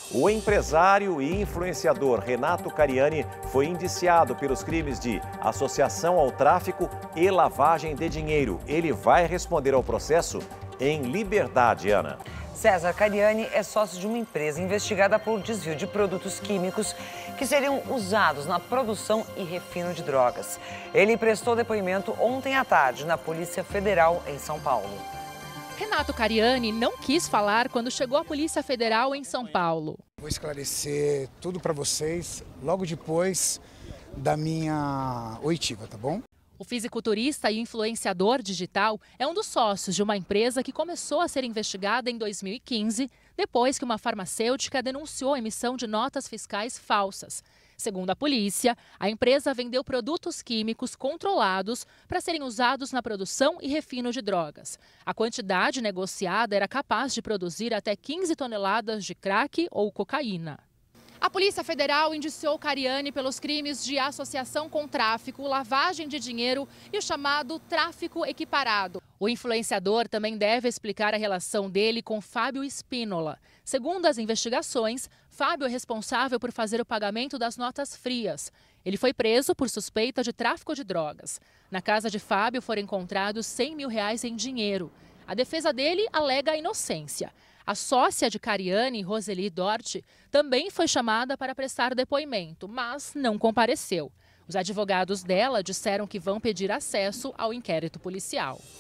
O empresário e influenciador Renato Cariani foi indiciado pelos crimes de associação ao tráfico e lavagem de dinheiro. Ele vai responder ao processo em liberdade, Ana. César Cariani é sócio de uma empresa investigada por desvio de produtos químicos que seriam usados na produção e refino de drogas. Ele prestou depoimento ontem à tarde na Polícia Federal em São Paulo. Renato Cariani não quis falar quando chegou à Polícia Federal em São Paulo. Vou esclarecer tudo para vocês logo depois da minha oitiva, tá bom? O fisiculturista e influenciador digital é um dos sócios de uma empresa que começou a ser investigada em 2015, depois que uma farmacêutica denunciou a emissão de notas fiscais falsas. Segundo a polícia, a empresa vendeu produtos químicos controlados para serem usados na produção e refino de drogas. A quantidade negociada era capaz de produzir até 15 toneladas de crack ou cocaína. A Polícia Federal indiciou Cariani pelos crimes de associação com tráfico, lavagem de dinheiro e o chamado tráfico equiparado. O influenciador também deve explicar a relação dele com Fábio Spínola. Segundo as investigações, Fábio é responsável por fazer o pagamento das notas frias. Ele foi preso por suspeita de tráfico de drogas. Na casa de Fábio foram encontrados R$100 mil em dinheiro. A defesa dele alega a inocência. A sócia de Cariani, Roseli Dorte, também foi chamada para prestar depoimento, mas não compareceu. Os advogados dela disseram que vão pedir acesso ao inquérito policial.